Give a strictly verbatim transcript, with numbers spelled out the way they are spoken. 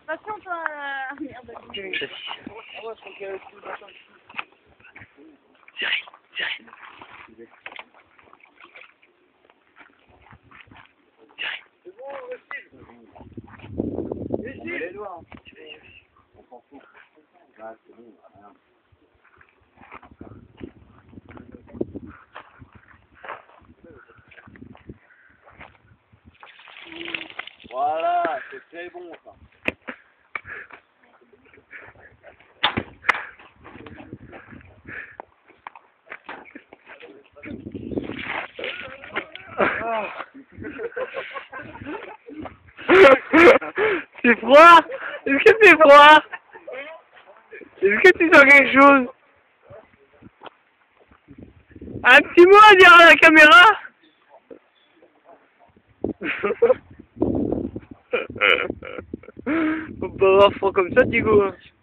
Patiente, euh... merde. Je sais. Cyril, Cyril. C'est bon, Steve. Et Steve, les doigts. On s'en fout. Là, c'est bon. Voilà, c'est très bon ça. C'est froid? Est-ce que c'est froid? Est-ce que tu sens quelque chose? Un petit mot à dire à la caméra? Faut pas avoir froid comme ça, Diego.